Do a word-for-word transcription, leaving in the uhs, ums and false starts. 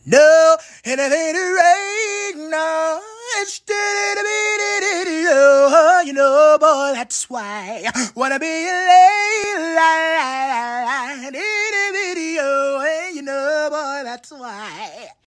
No, anything to rain, no, it's still a bit, oh, you know, boy, that's why I wanna be a lady in a video, you know, boy, that's why.